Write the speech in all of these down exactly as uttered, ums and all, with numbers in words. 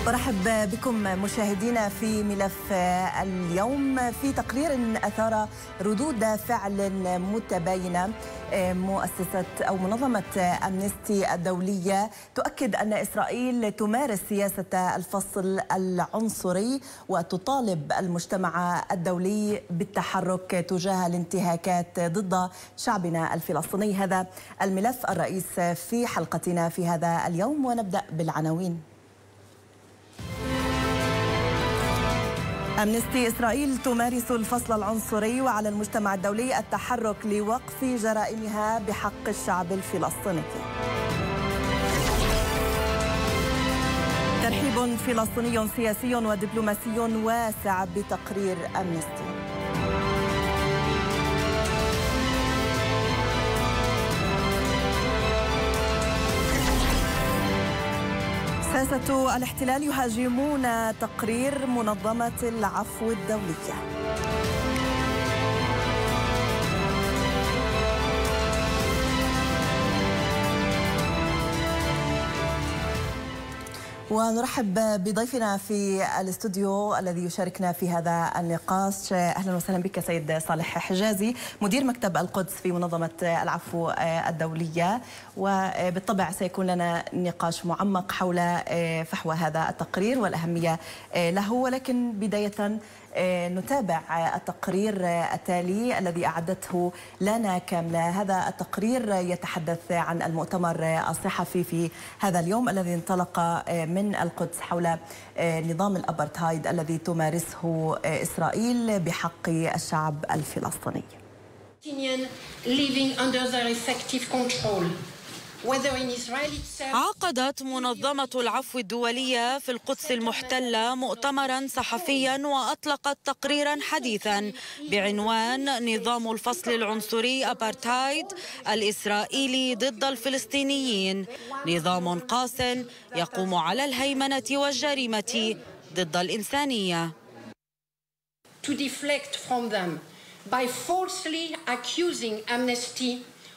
أرحب بكم مشاهدينا في ملف اليوم. في تقرير أثار ردود فعل متباينة، مؤسسة أو منظمة أمنستي الدولية تؤكد أن إسرائيل تمارس سياسة الفصل العنصري وتطالب المجتمع الدولي بالتحرك تجاه الانتهاكات ضد شعبنا الفلسطيني. هذا الملف الرئيس في حلقتنا في هذا اليوم، ونبدأ بالعناوين. أمنستي إسرائيل تمارس الفصل العنصري وعلى المجتمع الدولي التحرك لوقف جرائمها بحق الشعب الفلسطيني. ترحيب فلسطيني سياسي ودبلوماسي واسع بتقرير أمنستي. ساسة الاحتلال يهاجمون تقرير منظمة العفو الدولية. ونرحب بضيفنا في الاستوديو الذي يشاركنا في هذا النقاش. اهلا وسهلا بك سيد صالح حجازي، مدير مكتب القدس في منظمة العفو الدولية، وبالطبع سيكون لنا نقاش معمق حول فحوى هذا التقرير والأهمية له، ولكن بداية نتابع التقرير التالي الذي أعدته لانا كاملة. هذا التقرير يتحدث عن المؤتمر الصحفي في هذا اليوم الذي انطلق من القدس حول نظام الأبرتايد الذي تمارسه إسرائيل بحق الشعب الفلسطيني. عقدت منظمة العفو الدولية في القدس المحتلة مؤتمرا صحفيا وأطلقت تقريرا حديثا بعنوان نظام الفصل العنصري أبارتايد الإسرائيلي ضد الفلسطينيين، نظام قاس يقوم على الهيمنة والجريمة ضد الإنسانية. To deflect from them by falsely accusing Amnesty.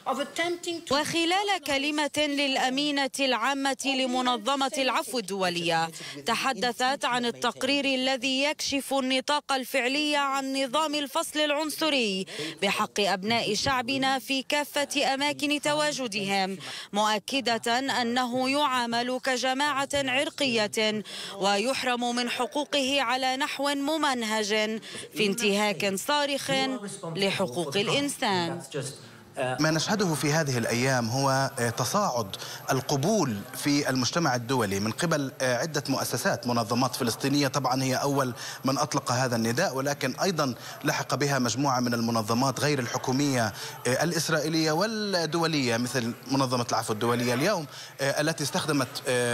وخلال كلمة للأمينة العامة لمنظمة العفو الدولية تحدثت عن التقرير الذي يكشف النطاق الفعلي عن نظام الفصل العنصري بحق أبناء شعبنا في كافة أماكن تواجدهم، مؤكدة أنه يعامل كجماعة عرقية ويحرم من حقوقه على نحو ممنهج في انتهاك صارخ لحقوق الإنسان. ما نشهده في هذه الأيام هو تصاعد القبول في المجتمع الدولي من قبل عدة مؤسسات، منظمات فلسطينية طبعا هي أول من أطلق هذا النداء، ولكن أيضا لحق بها مجموعة من المنظمات غير الحكومية الإسرائيلية والدولية مثل منظمة العفو الدولية اليوم التي استخدمت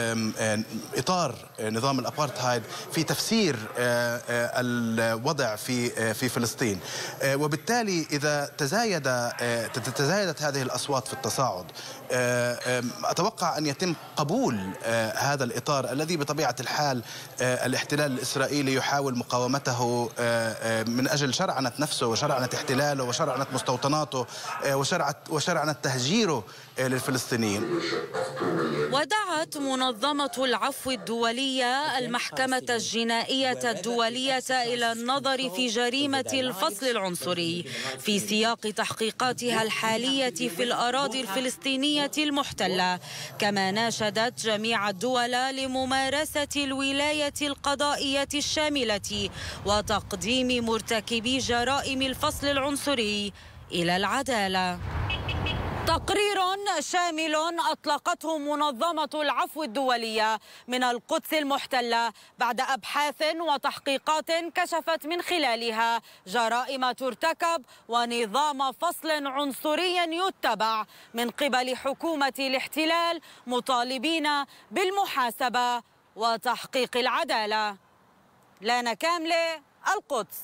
إطار نظام الأبارتهايد في تفسير الوضع في في فلسطين. وبالتالي إذا تزايد تزايدت هذه الأصوات في التصاعد، أتوقع أن يتم قبول هذا الإطار الذي بطبيعة الحال الاحتلال الإسرائيلي يحاول مقاومته من أجل شرعنة نفسه وشرعنة احتلاله وشرعنة مستوطناته وشرعنة تهجيره للفلسطينيين. ودعت منظمة العفو الدولية المحكمة الجنائية الدولية إلى النظر في جريمة الفصل العنصري في سياق تحقيقاتها الحالية في الأراضي الفلسطينية المحتلة، كما ناشدت جميع الدول لممارسة الولاية القضائية الشاملة وتقديم مرتكبي جرائم الفصل العنصري إلى العدالة. تقرير شامل أطلقته منظمة العفو الدولية من القدس المحتلة بعد أبحاث وتحقيقات كشفت من خلالها جرائم ترتكب ونظام فصل عنصري يتبع من قبل حكومة الاحتلال، مطالبين بالمحاسبة وتحقيق العدالة. لانا كاملة، القدس.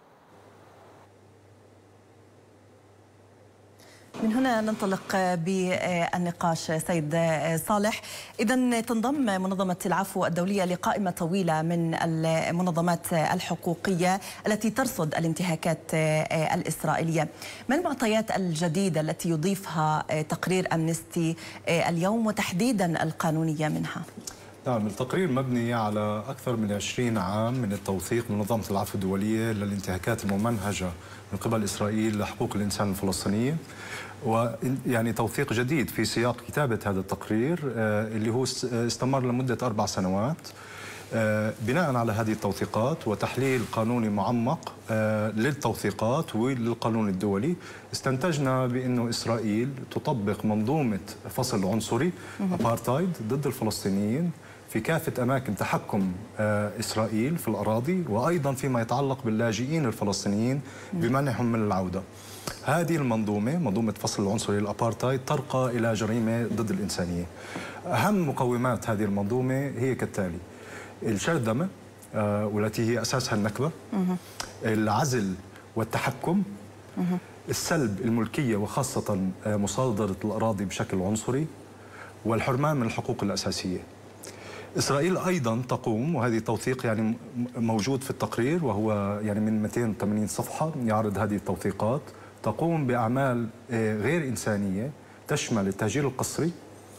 من هنا ننطلق بالنقاش سيد صالح. إذن تنضم منظمة العفو الدولية لقائمة طويلة من المنظمات الحقوقية التي ترصد الانتهاكات الإسرائيلية. ما المعطيات الجديدة التي يضيفها تقرير أمنستي اليوم وتحديدا القانونية منها؟ نعم، التقرير مبني على أكثر من عشرين عام من التوثيق من منظمة العفو الدولية للانتهاكات الممنهجة من قبل إسرائيل لحقوق الإنسان الفلسطينية، ويعني توثيق جديد في سياق كتابة هذا التقرير اللي هو استمر لمدة أربع سنوات. بناء على هذه التوثيقات وتحليل قانوني معمق للتوثيقات وللقانون الدولي، استنتجنا بأنه إسرائيل تطبق منظومة فصل عنصري أبارتايد ضد الفلسطينيين في كافة أماكن تحكم إسرائيل في الأراضي، وأيضا فيما يتعلق باللاجئين الفلسطينيين بمنعهم من العودة. هذه المنظومة، منظومة فصل العنصري الأبارتايد، ترقى إلى جريمة ضد الإنسانية. أهم مقومات هذه المنظومة هي كالتالي: الشرذمة والتي هي أساسها النكبة، العزل والتحكم، السلب الملكية وخاصة مصادرة الأراضي بشكل عنصري، والحرمان من الحقوق الأساسية. إسرائيل أيضا تقوم، وهذه توثيق يعني موجود في التقرير وهو يعني من مئتين وثمانين صفحة يعرض هذه التوثيقات، تقوم بأعمال غير إنسانية تشمل التهجير القسري،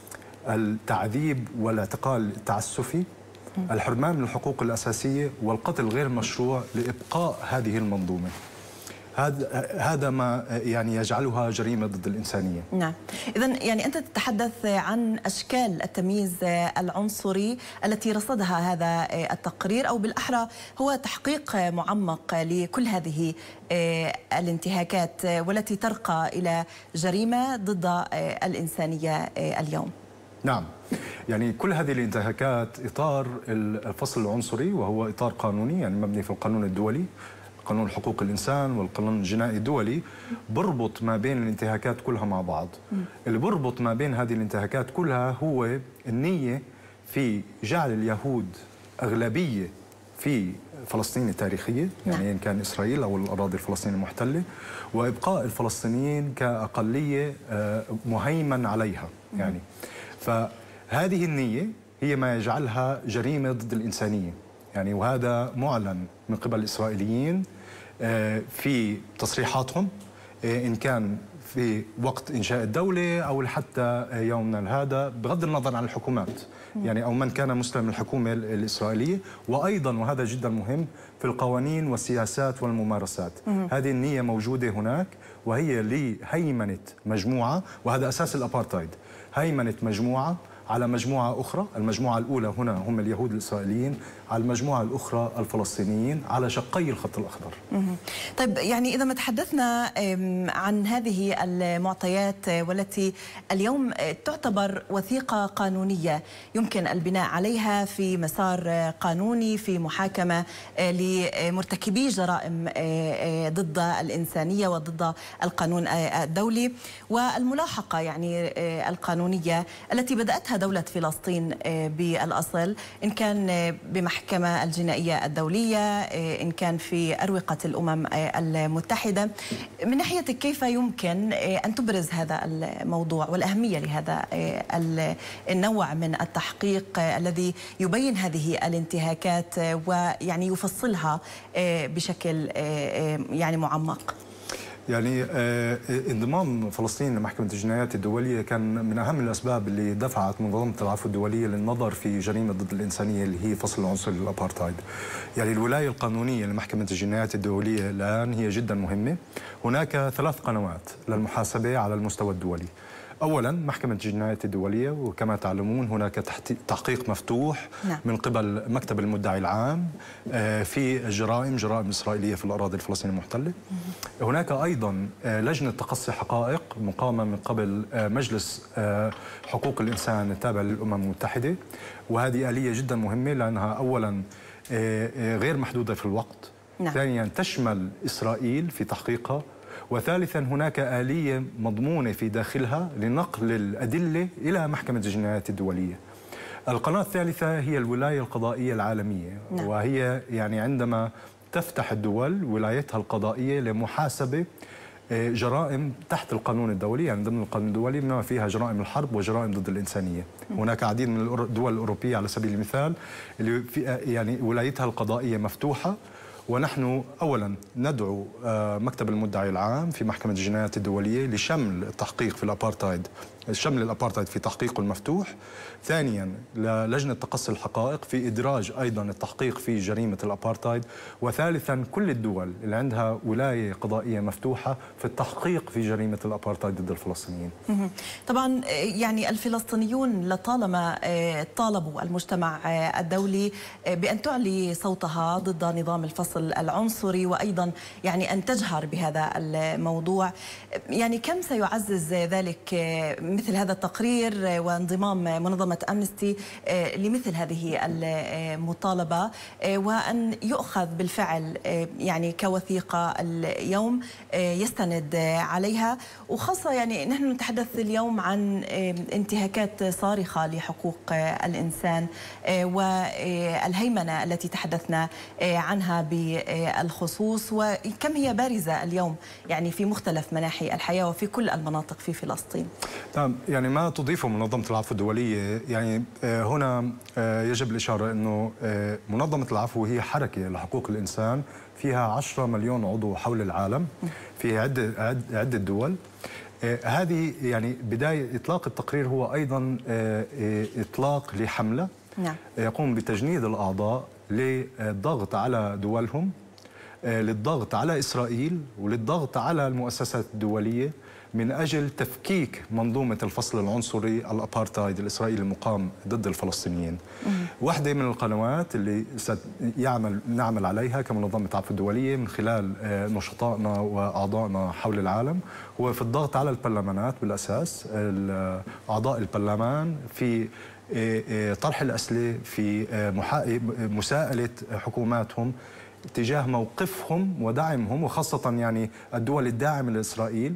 التعذيب والاعتقال التعسفي، الحرمان من الحقوق الأساسية، والقتل غير المشروع لإبقاء هذه المنظومة. هذا هذا ما يعني يجعلها جريمة ضد الإنسانية. نعم، إذن يعني أنت تتحدث عن أشكال التمييز العنصري التي رصدها هذا التقرير، أو بالأحرى هو تحقيق معمق لكل هذه الانتهاكات والتي ترقى إلى جريمة ضد الإنسانية اليوم. نعم، يعني كل هذه الانتهاكات إطار الفصل العنصري، وهو إطار قانوني يعني مبني في القانون الدولي، قانون حقوق الإنسان والقانون الجنائي الدولي، بربط ما بين الانتهاكات كلها مع بعض. اللي بربط ما بين هذه الانتهاكات كلها هو النية في جعل اليهود أغلبية في فلسطين التاريخية، يعني إن كان إسرائيل أو الأراضي الفلسطينية المحتلة، وإبقاء الفلسطينيين كأقلية مهيمن عليها. يعني فهذه النية هي ما يجعلها جريمة ضد الإنسانية، يعني وهذا معلن من قبل الإسرائيليين في تصريحاتهم، إن كان في وقت إنشاء الدولة أو حتى يومنا هذا، بغض النظر عن الحكومات يعني أو من كان مسلم الحكومة الإسرائيلية، وأيضا وهذا جدا مهم في القوانين والسياسات والممارسات. هذه النية موجودة هناك، وهي لهيمنة مجموعة، وهذا أساس الأبارتايد، هيمنة مجموعة على مجموعة أخرى. المجموعة الأولى هنا هم اليهود الإسرائيليين، على المجموعة الأخرى الفلسطينيين على شقي الخط الأخضر. طيب، يعني إذا ما تحدثنا عن هذه المعطيات والتي اليوم تعتبر وثيقة قانونية يمكن البناء عليها في مسار قانوني في محاكمة لمرتكبي جرائم ضد الإنسانية وضد القانون الدولي، والملاحقة يعني القانونية التي بدأتها دولة فلسطين بالأصل، إن كان بمحكمة الجنائية الدولية، إن كان في أروقة الأمم المتحدة. من ناحيتك كيف يمكن أن تبرز هذا الموضوع والأهمية لهذا النوع من التحقيق الذي يبين هذه الانتهاكات ويعني يفصلها بشكل يعني معمق؟ يعني انضمام فلسطين لمحكمة الجنايات الدولية كان من أهم الأسباب اللي دفعت منظمة العفو الدولية للنظر في جريمة ضد الإنسانية اللي هي فصل العنصري للأبارتايد. يعني الولاية القانونية لمحكمة الجنايات الدولية الآن هي جدا مهمة. هناك ثلاث قنوات للمحاسبة على المستوى الدولي. أولا محكمة الجنايات الدولية، وكما تعلمون هناك تحقيق مفتوح نعم. من قبل مكتب المدعي العام في الجرائم جرائم إسرائيلية في الأراضي الفلسطينية المحتلة. هناك أيضا لجنة تقصي حقائق مقامة من قبل مجلس حقوق الإنسان التابع للأمم المتحدة، وهذه آلية جدا مهمة لأنها أولا غير محدودة في الوقت، نعم. ثانيا تشمل إسرائيل في تحقيقها، وثالثا هناك آلية مضمونة في داخلها لنقل الأدلة إلى محكمة الجنايات الدولية. القناة الثالثة هي الولاية القضائية العالمية، نعم. وهي يعني عندما تفتح الدول ولايتها القضائية لمحاسبة جرائم تحت القانون الدولي، يعني ضمن القانون الدولي بما فيها جرائم الحرب وجرائم ضد الإنسانية. هناك عديد من الدول الأوروبية على سبيل المثال اللي في يعني ولايتها القضائية مفتوحة، ونحن أولا ندعو مكتب المدعي العام في محكمة الجنايات الدولية لشمل التحقيق في الأبارتايد شمل الأبارتايد في تحقيقه المفتوح. ثانيا للجنة تقصي الحقائق في إدراج أيضا التحقيق في جريمة الأبارتايد. وثالثا كل الدول اللي عندها ولاية قضائية مفتوحة في التحقيق في جريمة الأبارتايد ضد الفلسطينيين. طبعا يعني الفلسطينيون لطالما طالبوا المجتمع الدولي بأن تعلي صوتها ضد نظام الفصل العنصري، وأيضا يعني أن تجهر بهذا الموضوع. يعني كم سيعزز ذلك مثل هذا التقرير وانضمام منظمة أمنستي لمثل هذه المطالبة، وأن يؤخذ بالفعل يعني كوثيقة اليوم يستند عليها، وخاصة يعني نحن نتحدث اليوم عن انتهاكات صارخة لحقوق الإنسان والهيمنة التي تحدثنا عنها بالخصوص، وكم هي بارزة اليوم يعني في مختلف مناحي الحياة وفي كل المناطق في فلسطين. نعم، يعني ما تضيفه منظمة العفو الدولية، يعني هنا يجب الإشارة أنه منظمة العفو هي حركة لحقوق الإنسان فيها عشرة مليون عضو حول العالم، فيها عدة عدة دول. هذه يعني بداية إطلاق التقرير هو أيضا إطلاق لحملة نعم. يقوم بتجنيد الأعضاء للضغط على دولهم، للضغط على إسرائيل وللضغط على المؤسسات الدولية من أجل تفكيك منظومة الفصل العنصري الأبارتايد الإسرائيلي المقام ضد الفلسطينيين. واحدة من القنوات اللي سيعمل نعمل عليها كمنظمة عفو الدولية من خلال نشطائنا وأعضائنا حول العالم هو في الضغط على البرلمانات بالأساس، أعضاء البرلمان في طرح الأسئلة، في مساءلة حكوماتهم تجاه موقفهم ودعمهم، وخاصة يعني الدول الداعمة لإسرائيل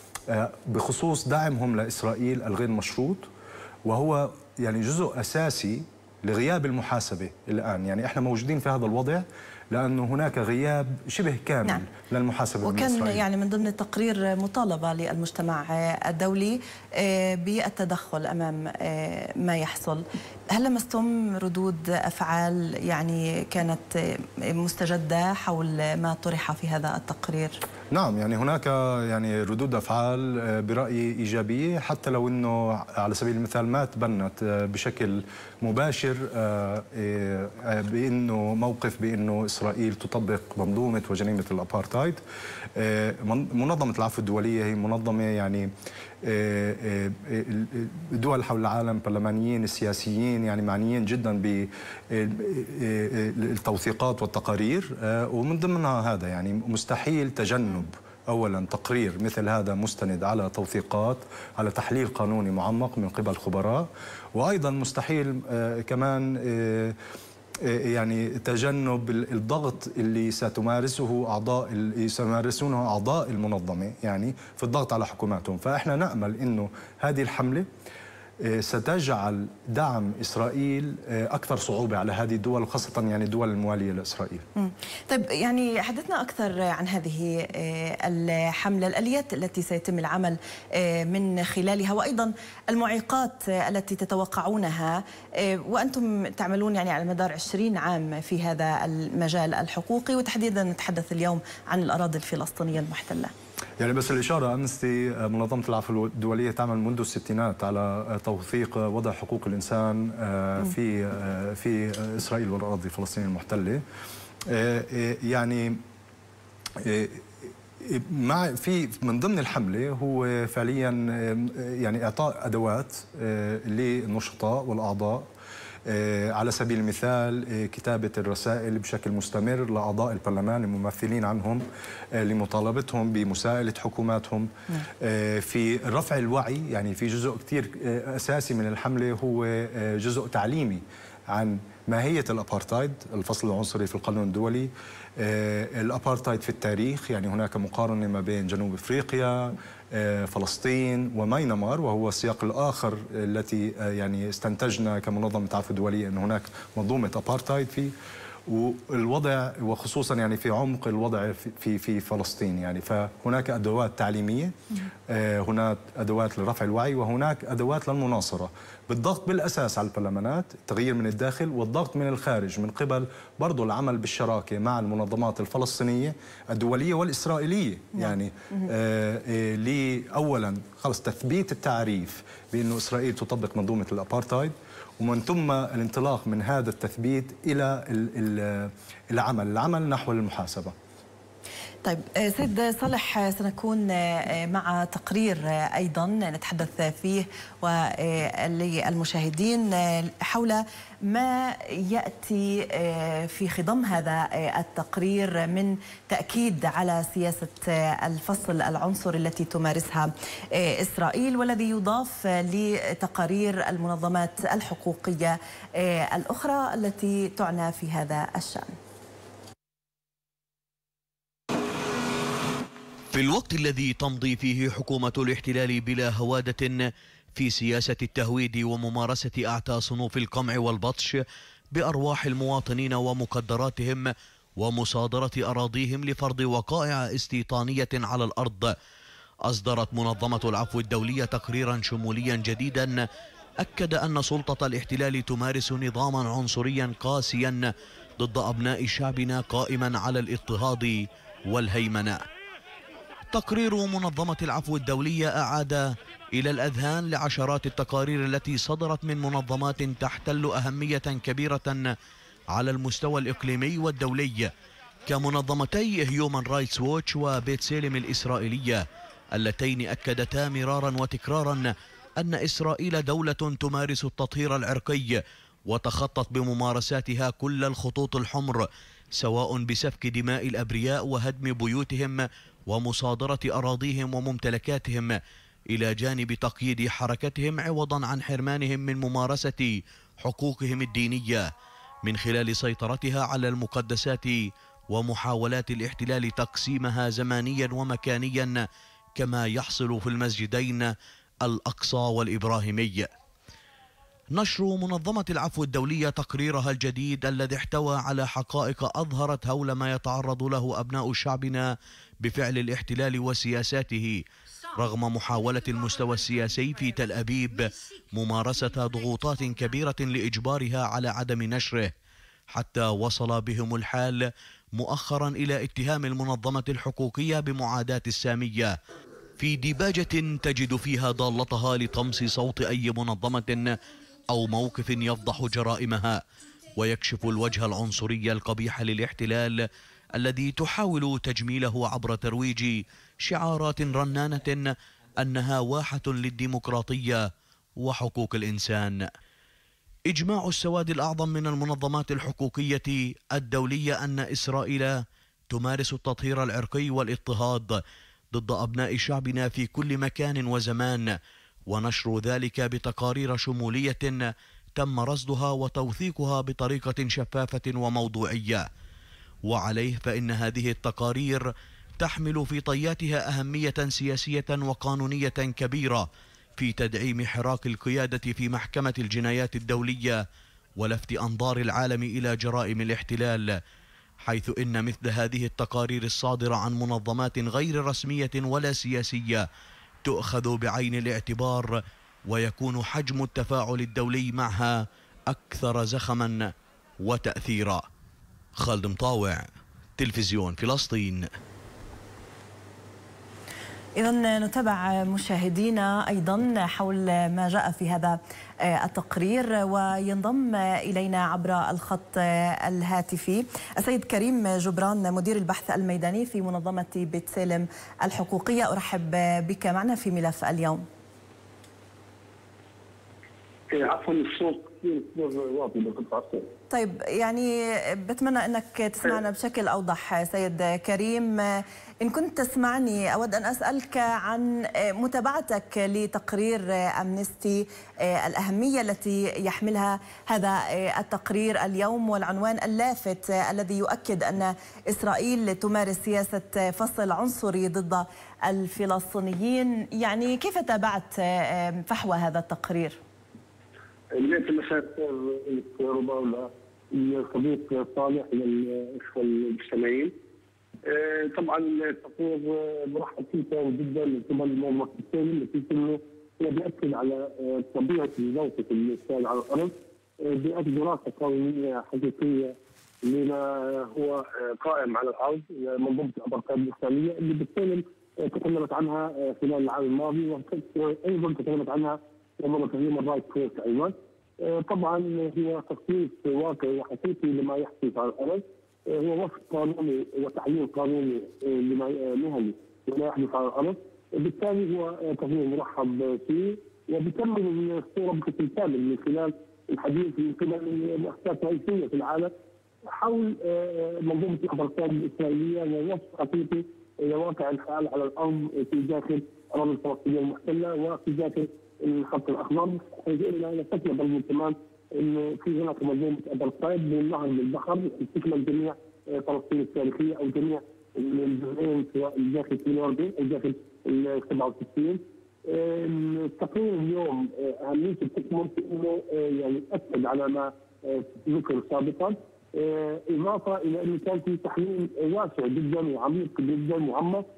بخصوص دعمهم لإسرائيل الغير مشروط، وهو يعني جزء أساسي لغياب المحاسبة الآن. يعني إحنا موجودين في هذا الوضع لأنه هناك غياب شبه كامل نعم. للمحاسبة وكان من إسرائيل. يعني من ضمن التقرير مطالبة للمجتمع الدولي بالتدخل أمام ما يحصل. هل لمستم ردود أفعال يعني كانت مستجدة حول ما طرح في هذا التقرير؟ نعم، يعني هناك يعني ردود أفعال برأيي إيجابية، حتى لو أنه على سبيل المثال ما تبنت بشكل مباشر بأنه موقف بأنه إسرائيل تطبق منظومة وجريمة الأبارتايد. منظمة العفو الدولية هي منظمة يعني دول حول العالم، برلمانيين، سياسيين يعني معنيين جدا بالتوثيقات والتقارير، ومن ضمنها هذا يعني مستحيل تجنب أولا تقرير مثل هذا مستند على توثيقات، على تحليل قانوني معمق من قبل خبراء، وأيضا مستحيل كمان يعني تجنب الضغط اللي ستمارسه أعضاء اللي سيمارسونه أعضاء المنظمة يعني في الضغط على حكوماتهم. فإحنا نأمل إنه هذه الحملة ستجعل دعم إسرائيل أكثر صعوبة على هذه الدول، وخاصة يعني الدول الموالية لإسرائيل. طيب يعني حدثنا أكثر عن هذه الحملة، الآليات التي سيتم العمل من خلالها، وأيضا المعيقات التي تتوقعونها، وأنتم تعملون يعني على مدار عشرين عام في هذا المجال الحقوقي، وتحديدا نتحدث اليوم عن الأراضي الفلسطينية المحتلة. يعني بس الإشارة، أمنستي منظمة العفو الدولية تعمل منذ الستينات على توثيق وضع حقوق الإنسان في في إسرائيل والأراضي الفلسطينية المحتلة. يعني مع في من ضمن الحملة هو فعليا يعني إعطاء أدوات للنشطاء والأعضاء، على سبيل المثال كتابة الرسائل بشكل مستمر لأعضاء البرلمان الممثلين عنهم لمطالبتهم بمساءلة حكوماتهم، في رفع الوعي. يعني في جزء كتير أساسي من الحملة هو جزء تعليمي عن ماهية الأبارتايد الفصل العنصري في القانون الدولي، الأبارتايد في التاريخ، يعني هناك مقارنة ما بين جنوب أفريقيا، فلسطين وميانمار، وهو السياق الآخر التي يعني استنتجنا كمنظمة عفو دولية أن هناك منظومة أبارتايد فيه. والوضع وخصوصا يعني في عمق الوضع في في فلسطين، يعني فهناك ادوات تعليميه، هناك ادوات لرفع الوعي، وهناك ادوات للمناصره بالضغط بالاساس على البرلمانات، التغيير من الداخل والضغط من الخارج من قبل برضه العمل بالشراكه مع المنظمات الفلسطينيه الدوليه والاسرائيليه. يعني آه لي اولا خلص تثبيت التعريف بانه اسرائيل تطبق منظومه الابارتايد، ومن ثم الانطلاق من هذا التثبيت إلى العمل العمل نحو المحاسبة. طيب سيد صالح، سنكون مع تقرير أيضا نتحدث فيه وللمشاهدين حول ما يأتي في خضم هذا التقرير من تأكيد على سياسة الفصل العنصري التي تمارسها إسرائيل، والذي يضاف لتقارير المنظمات الحقوقية الأخرى التي تعنى في هذا الشأن. في الوقت الذي تمضي فيه حكومة الاحتلال بلا هوادة في سياسة التهويد وممارسة أعتى صنوف القمع والبطش بأرواح المواطنين ومقدراتهم ومصادرة أراضيهم لفرض وقائع استيطانية على الأرض، أصدرت منظمة العفو الدولية تقريرا شموليا جديدا أكد أن سلطة الاحتلال تمارس نظاما عنصريا قاسيا ضد أبناء شعبنا قائما على الاضطهاد والهيمنة. تقرير منظمة العفو الدولية أعاد إلى الأذهان لعشرات التقارير التي صدرت من منظمات تحتل أهمية كبيرة على المستوى الإقليمي والدولي كمنظمتي هيومان رايتس ووتش وبيتسلم الإسرائيلية، اللتين أكدتا مرارا وتكرارا أن إسرائيل دولة تمارس التطهير العرقي وتخطت بممارساتها كل الخطوط الحمر، سواء بسفك دماء الأبرياء وهدم بيوتهم ومصادرة أراضيهم وممتلكاتهم، إلى جانب تقييد حركتهم عوضا عن حرمانهم من ممارسة حقوقهم الدينية من خلال سيطرتها على المقدسات ومحاولات الاحتلال تقسيمها زمانيا ومكانيا كما يحصل في المسجدين الأقصى والإبراهيمي. نشر منظمة العفو الدولية تقريرها الجديد الذي احتوى على حقائق أظهرت هول ما يتعرض له أبناء شعبنا بفعل الاحتلال وسياساته، رغم محاولة المستوى السياسي في تل أبيب ممارسة ضغوطات كبيرة لإجبارها على عدم نشره، حتى وصل بهم الحال مؤخرا إلى اتهام المنظمة الحقوقية بمعاداة السامية في ديباجة تجد فيها ضالتها لطمس صوت أي منظمة أو موقف يفضح جرائمها ويكشف الوجه العنصري القبيح للاحتلال الذي تحاول تجميله عبر ترويج شعارات رنانة أنها واحة للديمقراطية وحقوق الإنسان. إجماع السواد الأعظم من المنظمات الحقوقية الدولية أن إسرائيل تمارس التطهير العرقي والاضطهاد ضد أبناء شعبنا في كل مكان وزمان، ونشر ذلك بتقارير شمولية تم رصدها وتوثيقها بطريقة شفافة وموضوعية. وعليه فإن هذه التقارير تحمل في طياتها أهمية سياسية وقانونية كبيرة في تدعيم حراك القيادة في محكمة الجنايات الدولية ولفت أنظار العالم إلى جرائم الاحتلال، حيث إن مثل هذه التقارير الصادرة عن منظمات غير رسمية ولا سياسية تؤخذ بعين الاعتبار ويكون حجم التفاعل الدولي معها أكثر زخما وتأثيرا. خالد مطاوع، تلفزيون فلسطين. إذن نتابع مشاهدينا أيضا حول ما جاء في هذا التقرير، وينضم إلينا عبر الخط الهاتفي السيد كريم جبران مدير البحث الميداني في منظمة بيتسلم الحقوقية. أرحب بك معنا في ملف اليوم. عفوا الصوت كثير واطي بقطع. طيب يعني بتمنى أنك تسمعنا بشكل أوضح سيد كريم. إن كنت تسمعني أود أن أسألك عن متابعتك لتقرير أمنستي، الأهمية التي يحملها هذا التقرير اليوم والعنوان اللافت الذي يؤكد أن إسرائيل تمارس سياسة فصل عنصري ضد الفلسطينيين. يعني كيف تابعت فحوى هذا التقرير؟ لقيت المسات ربما الصديق صالح للاخوه المستمعين. طبعا التقرير مرحب فيه جدا من قبل المنظمه السامي نتيجه انه هو بياكد على طبيعه موقف الانسان على الارض، بيأكد دراسه قانونيه حقيقيه لما هو قائم على الارض منظومه الابرتايد الاسرائيليه اللي بالتالي تكلمت عنها خلال العام الماضي، وايضا تكلمت عنها منظمه هيومن رايتس ووتش ايضا. طبعا هي تصنيف واقعي وحقيقي لما يحدث على الارض، هو وصف قانوني وتحليل قانوني لما مهني لما يحدث على الارض، بالتالي هو تقرير مرحب فيه وبيكمل الصوره بشكل كامل من خلال الحديث من قبل المؤسسات الرئيسيه في العالم حول منظومه الابرتايد الاسرائيليه ووصف حقيقي لواقع الحال على الارض في داخل الاراضي الفلسطينيه المحتله وفي داخل الخط الاحمر، حيث اننا لفتنا برضه كمان انه في هناك منظومه ابرتايد من النهر للبحر تشمل جميع فلسطين التاريخيه او جميع الجزئين سواء داخل اثنين وأربعين او داخل ال سبعة وستين. التقرير اليوم اهميته تكمن في انه يعني اكد على ما ذكر سابقا، اضافه الى انه كان في تحليل واسع جدا وعميق جدا ومعمق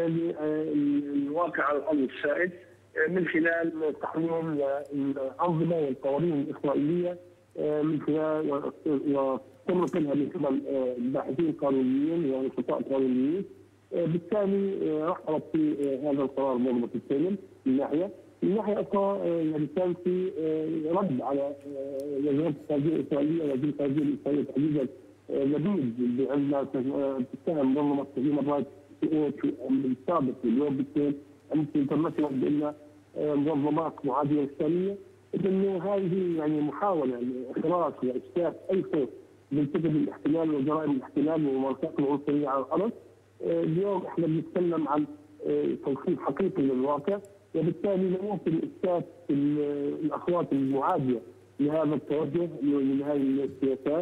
للواقع على الارض السائد من خلال تحليل الانظمه والقوانين الاسرائيليه من خلال وتمركزها من قبل الباحثين القانونيين ونشطاء قانونيين. بالتالي رحبت في هذا القرار منظمه السلم من ناحيه، من ناحيه اخرى يعني كان في رد على وزاره الخارجيه الاسرائيليه وزير الخارجيه الاسرائيليه تحديدا لبيد بان تتهم منظمه هيومن رايتس ووتش السابق اليوم بالتالي امنستي انترناشونال بان منظمات معاديه للاسرائيليه، انه هذه يعني محاوله لاخراج وافساد اي صوت بيرتكب الاحتلال وجرائم الاحتلال وممارسات العنصريه على الارض. اليوم احنا بنتكلم عن توصيف حقيقي للواقع، وبالتالي لا يمكن اسقاط الاصوات المعاديه لهذا التوجه لهذه السياسات.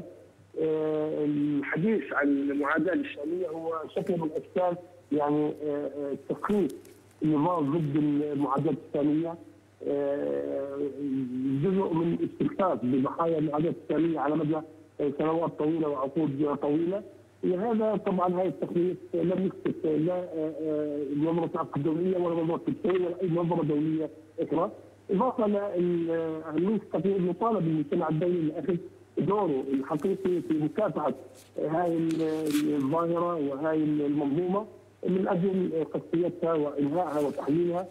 الحديث عن المعاداه الاسلاميه هو شكل من اشكال يعني تسخيف النظام ضد المعاداه الاسلاميه، جزء من استخفاف بضحايا المعاداه الاسلاميه على مدى سنوات طويله وعقود طويله، وهذا طبعا هذا التخليص لم يسكت لا منظمه العقد الدوليه ولا منظمه التسويه ولا اي منظمه دوليه اخرى، اضافه لاهميه التقرير المطالب بالمجتمع الدولي لاخذ دوره الحقيقي في مكافحه هذه الظاهره وهذه المنظومه من اجل تصفيتها وانهائها وتحليلها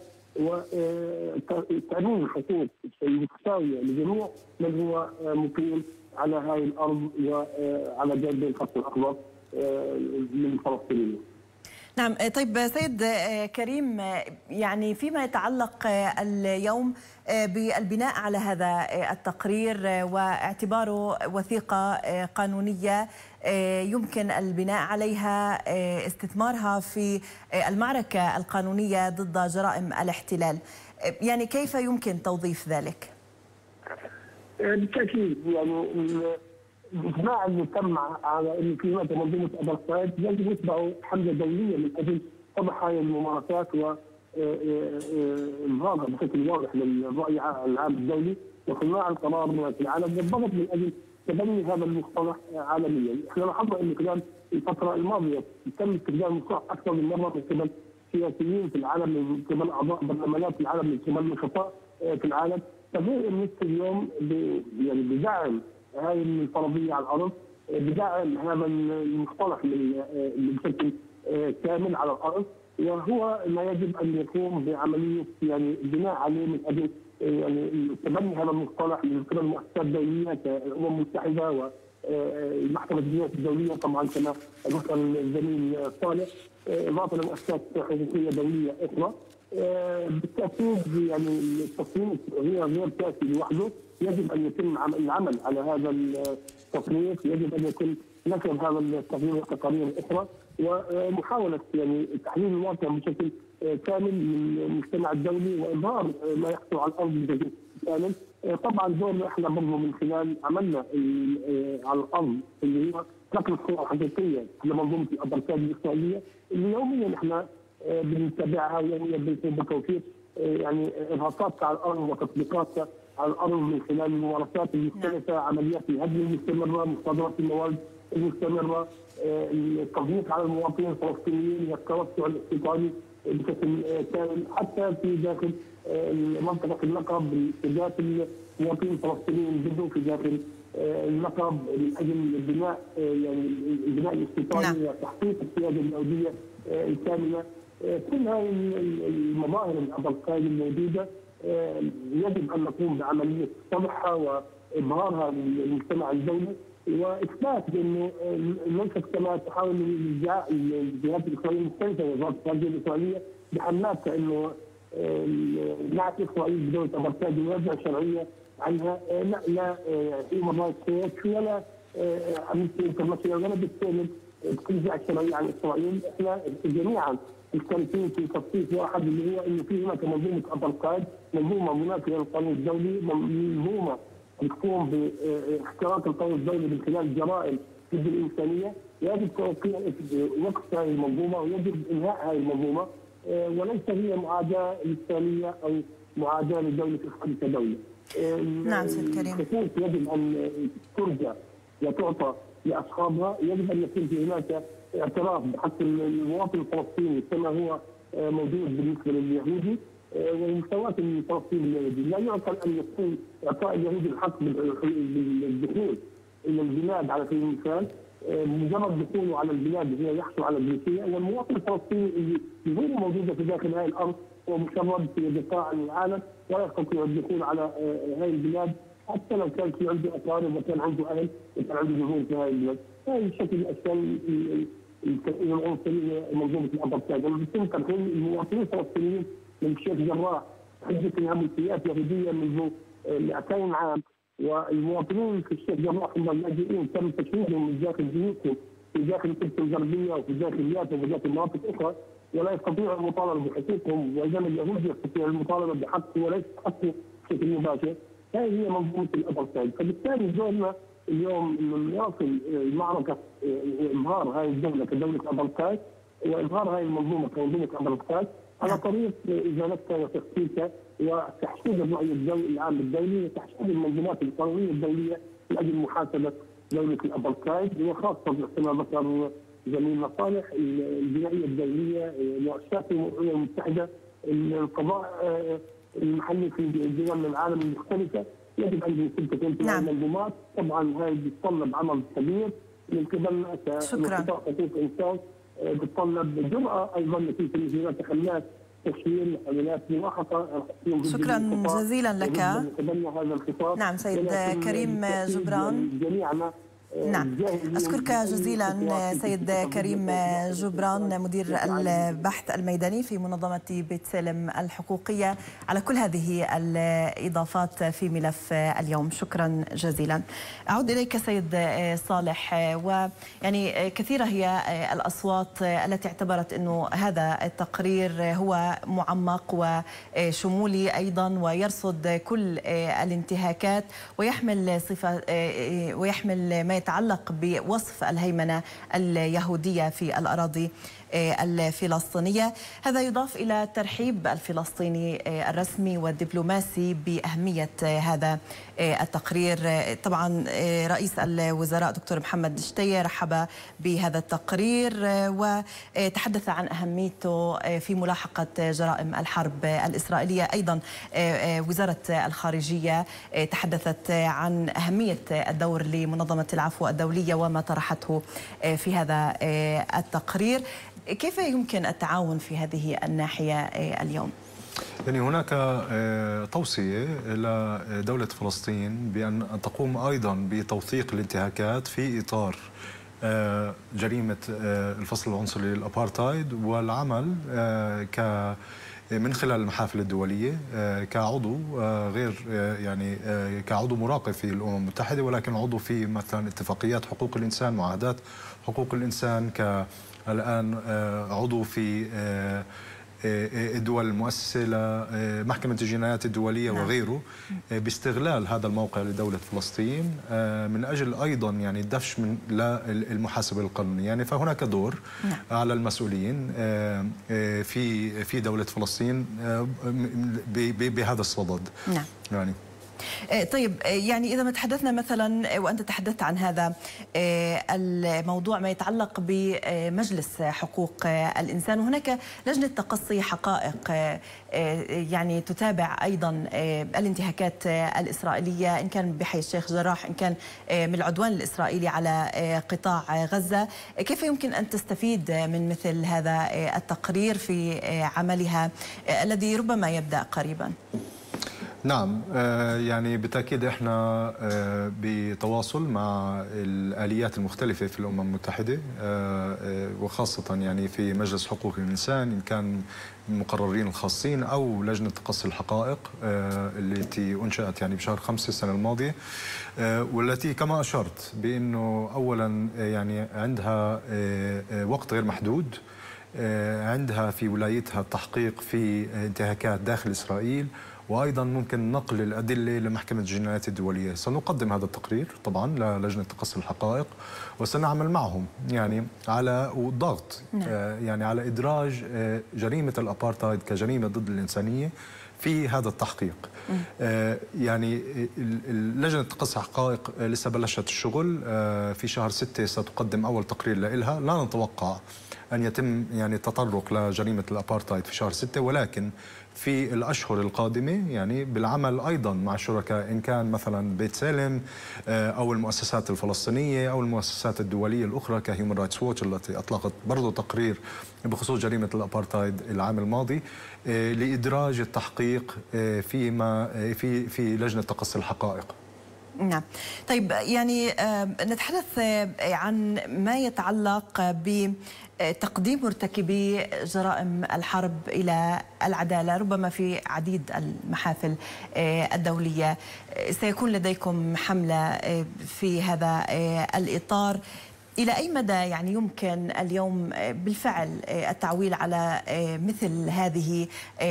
وتامين الحقوق المتساويه لجميع من هو مقيم على هذه الارض وعلى جانبي الخط الاحمر من الفلسطينيين. نعم، طيب سيد كريم، يعني فيما يتعلق اليوم بالبناء على هذا التقرير واعتباره وثيقة قانونية يمكن البناء عليها استثمارها في المعركة القانونية ضد جرائم الاحتلال، يعني كيف يمكن توظيف ذلك؟ بالتأكيد يعني الإجماع اللي تم على انه في هناك منظومه ابرتايد يجب يتبعوا حمله دوليه من اجل فضح هذه الممارسات واظهارها بشكل واضح للراي العام الدولي وصناع القرار في العالم بالضبط من اجل تبني هذا المصطلح عالميا. احنا لاحظنا انه خلال الفتره الماضيه تم استخدام المصطلح اكثر من مره من قبل سياسيين في العالم، من قبل اعضاء برلمانات في العالم، من قبل نشطاء في العالم. تغيير النص اليوم يعني بدعم هذه الفرضيه على الارض، بدعم هذا المصطلح بشكل كامل على الارض، وهو ما يجب ان يقوم بعمليه يعني البناء عليه من اجل يعني تبني هذا المصطلح من قبل المؤسسات الدوليه كالامم المتحده والمحكمه الجنائيه الدوليه طبعا كما ذكر الزميل صالح، اضافه لمؤسسات حقوقيه دوليه اخرى. بالتاكيد يعني التصنيف هي غير كافي لوحده، يجب ان يتم العمل على هذا التصنيف، يجب ان يكون نشر هذا التقرير والتقارير الاخرى ومحاوله يعني تحليل الواقع بشكل كامل من المجتمع الدولي واظهار ما يحصل على الارض بشكل كامل. طبعا دورنا احنا برضه من خلال عملنا على الارض اللي هو نقل الصوره الحقيقيه لمنظومه الابرتايد الاسرائيليه اللي يوميا احنا بنتابعها ويوميا بتوفير يعني ارهاصات على الارض وتطبيقات على الارض من خلال الممارسات المختلفه، عمليات الهدم المستمره، مصادره المواد المستمره، التضييق على المواطنين الفلسطينيين والتوسع الاقتصادي بشكل كامل حتى في داخل منطقه النقب بذات المواطنين الفلسطينيين بدوا في داخل النقب من اجل بناء يعني البناء الاستيطاني وتحقيق السياده اليهوديه الكامله. كل هذه المظاهر الابرقائيه الموجوده يجب ان نقوم بعمليه صلحها وابهارها للمجتمع الدولي واثبات بانه ليست كما تحاول الجهات الاسرائيليه المختلفه ووزاره الخارجيه الاسرائيليه بحملات كانه نعت اسرائيل بدوله ابرقائيه بوجهه شرعيه عنها. لا لا هيومن رايتس ووتش ولا امنستي انترناشونال ولا بالتالي بتنزع الشرعيه عن اسرائيل. احنا جميعا مختلفين في تصنيف واحد اللي هو انه في هناك منظومه ابرقائد، منظومه مناكره للقانون الدولي، منظومه بتقوم باختراق القانون الدولي من خلال جرائم ضد الانسانيه. يجب وقف هذه المنظومه ويجب انهاء هذه المنظومه وليس هي معاداه للساميه او معاداه لدوله اسرائيل كدوله. نعم سيد كريم. الحقوق يجب ان ترجع وتعطى لاصحابها، يجب ان يكون في هناك اعتراف بحق المواطن الفلسطيني كما هو موجود بالنسبه لليهودي ومساواه الفلسطيني اليهودي. لا يعقل ان يكون اعطاء اليهودي الحق بالدخول الى البلاد على سبيل المثال، مجرد دخوله على البلاد هي يحصل على الجنسيه، والمواطن الفلسطيني اللي غير موجوده في داخل هذه الارض هو مشرد في بقاع العالم ولا يستطيع الدخول على هذه البلاد حتى لو كان في عنده اقارب وكان عنده اهل وكان عنده جذور في هذه البلاد. هذه شكل الاشكال العنصريه منظومه الابرقائد، وبالتالي ترحيل المواطنين الفلسطينيين من الشيخ جراح حجه انها ملكيات يهوديه منذ مئتين عام، والمواطنين في الشيخ جراح هم اللاجئين تم تشويههم من داخل بيوتهم في داخل القدس الغربيه وفي داخل يافا وفي داخل مناطق اخرى ولا يستطيعوا المطالبه بحقوقهم، وبينما اليهود يستطيع المطالبه بحقه وليس حقه بشكل مباشر. هذه هي منظومه الابرقائد، فبالتالي دورنا اليوم انه نواصل معركه ابهار هذه الدوله كدوله ابرقائد وابهار هذه المنظومه كمنظومه ابرقائد على طريق ازالتها وتفكيكها وتحشيد الراي الدولي العام الدولي وتحشيد المنظومات القانونيه الدوليه من اجل محاسبه دوله الابرقائد، وخاصه كما ذكر زميلنا صالح الجنائيه الدوليه، مؤسسات الامم المتحده، القضاء المحلي في دول العالم المختلفه، يجب ان تكون في المنظومات. طبعا هذه بتتطلب عمل كبير من قبلنا كنقطاع حقوق انسان، بتتطلب جرأه ايضا في هناك حملات تشويه حملات ملاحقه. شكرا جزيلا لك. نعم سيد كريم جبران. جميعنا نعم أشكرك جزيلا سيد كريم جبران مدير البحث الميداني في منظمة بيت سالم الحقوقية على كل هذه الإضافات في ملف اليوم. شكرا جزيلا. أعود إليك سيد صالح، ويعني كثيرة هي الأصوات التي اعتبرت أنه هذا التقرير هو معمق وشمولي أيضا ويرصد كل الانتهاكات ويحمل صفة ويحمل ما يتعلق بوصف الهيمنة اليهودية في الأراضي الفلسطينية. هذا يضاف إلى ترحيب الفلسطيني الرسمي والدبلوماسي بأهمية هذا التقرير. طبعا رئيس الوزراء دكتور محمد شتي رحب بهذا التقرير وتحدث عن أهميته في ملاحقة جرائم الحرب الإسرائيلية. أيضا وزارة الخارجية تحدثت عن أهمية الدور لمنظمة العفو الدولية وما طرحته في هذا التقرير. كيف يمكن التعاون في هذه الناحية اليوم؟ يعني هناك توصية لدولة فلسطين بأن تقوم أيضا بتوثيق الانتهاكات في إطار جريمة الفصل العنصري للأبارتايد والعمل ك من خلال المحافل الدولية كعضو غير يعني كعضو مراقب في الأمم المتحدة، ولكن عضو في مثلا اتفاقيات حقوق الإنسان، معاهدات حقوق الإنسان، كالآن عضو في الدول المؤسسة لمحكمة الجنايات الدولية وغيره، باستغلال هذا الموقع لدولة فلسطين من أجل أيضا يعني الدفش من للمحاسبة القانونية. يعني فهناك دور على المسؤولين في في دولة فلسطين بهذا الصدد. يعني طيب يعني إذا ما تحدثنا مثلا وأنت تحدثت عن هذا الموضوع ما يتعلق بمجلس حقوق الإنسان، وهناك لجنة تقصي حقائق يعني تتابع أيضا الانتهاكات الإسرائيلية إن كان بحي الشيخ جراح إن كان من العدوان الإسرائيلي على قطاع غزة. كيف يمكن أن تستفيد من مثل هذا التقرير في عملها الذي ربما يبدأ قريبا؟ نعم، يعني بالتأكيد احنا بتواصل مع الآليات المختلفة في الأمم المتحدة، وخاصة يعني في مجلس حقوق الإنسان إن كان المقررين الخاصين أو لجنة تقصي الحقائق التي أنشأت يعني بشهر خمسة السنة الماضية، والتي كما أشرت بأنه أولا يعني عندها وقت غير محدود، عندها في ولايتها التحقيق في انتهاكات داخل إسرائيل، وأيضا ممكن نقل الأدلة لمحكمة الجنايات الدولية. سنقدم هذا التقرير طبعا للجنة تقصي الحقائق، وسنعمل معهم يعني على الضغط يعني على إدراج جريمة الأبارتايد كجريمة ضد الإنسانية في هذا التحقيق. يعني لجنة تقصي الحقائق لسه بلشت الشغل، في شهر ستة ستقدم أول تقرير لإلها. لا نتوقع أن يتم يعني التطرق لجريمة الأبارتايد في شهر ستة، ولكن في الأشهر القادمة يعني بالعمل أيضا مع الشركاء إن كان مثلا بيت سالم أو المؤسسات الفلسطينية أو المؤسسات الدولية الأخرى كهيومن رايتس ووتش التي أطلقت برضو تقرير بخصوص جريمة الأبارتايد العام الماضي لإدراج التحقيق فيما في في لجنة تقصي الحقائق. نعم. طيب يعني نتحدث عن ما يتعلق بتقديم مرتكبي جرائم الحرب إلى العدالة، ربما في عديد المحافل الدولية. سيكون لديكم حملة في هذا الإطار. إلى أي مدى يعني يمكن اليوم بالفعل التعويل على مثل هذه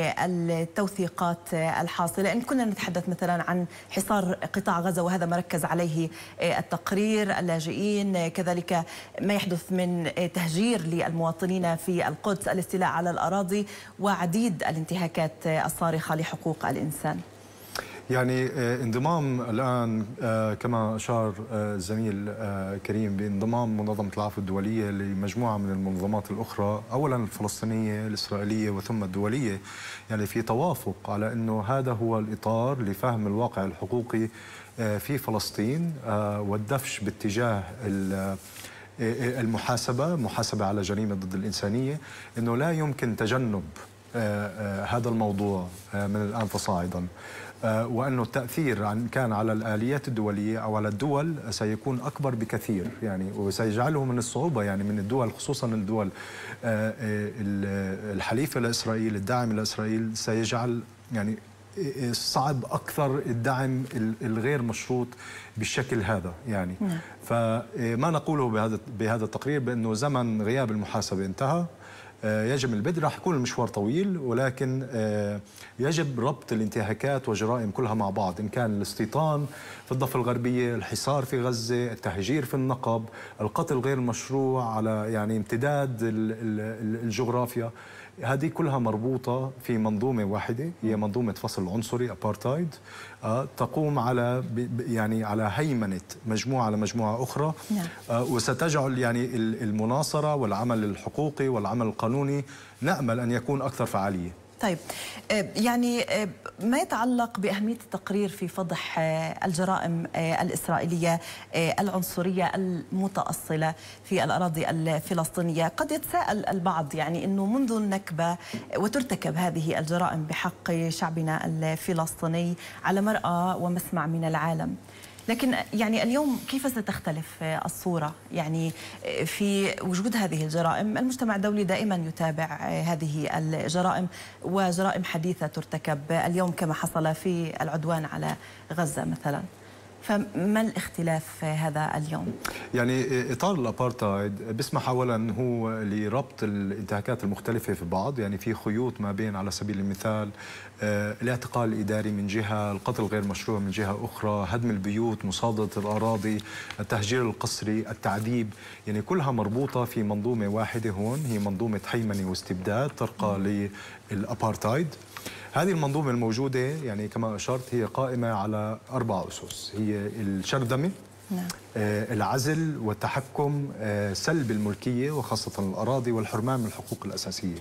التوثيقات الحاصلة؟ إن كنا نتحدث مثلا عن حصار قطاع غزة وهذا ما ركز عليه التقرير، اللاجئين، كذلك ما يحدث من تهجير للمواطنين في القدس، الاستيلاء على الأراضي وعديد الانتهاكات الصارخة لحقوق الإنسان. يعني انضمام الآن كما أشار الزميل كريم بانضمام منظمة العفو الدولية لمجموعة من المنظمات الأخرى، أولا الفلسطينية الإسرائيلية وثم الدولية، يعني في توافق على أنه هذا هو الإطار لفهم الواقع الحقوقي في فلسطين والدفش باتجاه المحاسبة محاسبة على جريمة ضد الإنسانية، أنه لا يمكن تجنب هذا الموضوع من الآن فصاعدا، وأنه التأثير عن كان على الآليات الدولية أو على الدول سيكون أكبر بكثير، يعني وسيجعله من الصعوبة يعني من الدول خصوصا الدول الحليفة لإسرائيل الداعم لإسرائيل، سيجعل يعني صعب أكثر الدعم الغير مشروط بالشكل هذا يعني. فما نقوله بهذا بهذا التقرير بأنه زمن غياب المحاسبة انتهى، يجب البدء. راح يكون المشوار طويل، ولكن يجب ربط الانتهاكات والجرائم كلها مع بعض، إن كان الاستيطان في الضفة الغربية، الحصار في غزة، التهجير في النقب، القتل غير المشروع على يعني امتداد الجغرافيا، هذه كلها مربوطة في منظومة واحدة، هي منظومة فصل عنصري أبارتايد تقوم على يعني على هيمنة مجموعة على مجموعة أخرى. نعم. وستجعل يعني المناصرة والعمل الحقوقي والعمل القانوني نأمل أن يكون أكثر فعالية. طيب يعني ما يتعلق بأهمية التقرير في فضح الجرائم الإسرائيلية العنصرية المتأصلة في الأراضي الفلسطينية، قد يتساءل البعض يعني أنه منذ النكبة وترتكب هذه الجرائم بحق شعبنا الفلسطيني على مرأى ومسمع من العالم، لكن يعني اليوم كيف ستختلف الصورة؟ يعني في وجود هذه الجرائم المجتمع الدولي دائما يتابع هذه الجرائم وجرائم حديثة ترتكب اليوم كما حصل في العدوان على غزة مثلا، فما الاختلاف هذا اليوم؟ يعني إطار الأبارتايد بيسمح أولا هو لربط الانتهاكات المختلفة في بعض، يعني في خيوط ما بين على سبيل المثال الاعتقال الإداري من جهة، القتل غير مشروع من جهة أخرى، هدم البيوت، مصادرة الأراضي، التهجير القسري، التعذيب، يعني كلها مربوطة في منظومة واحدة. هون هي منظومة هيمنة واستبداد ترقى للأبارتايد. هذه المنظومة الموجودة يعني كما أشرت هي قائمة على أربع أسس، هي الشرذمة، نعم. آه العزل والتحكم، آه سلب الملكية وخاصة الأراضي، والحرمان من الحقوق الأساسية.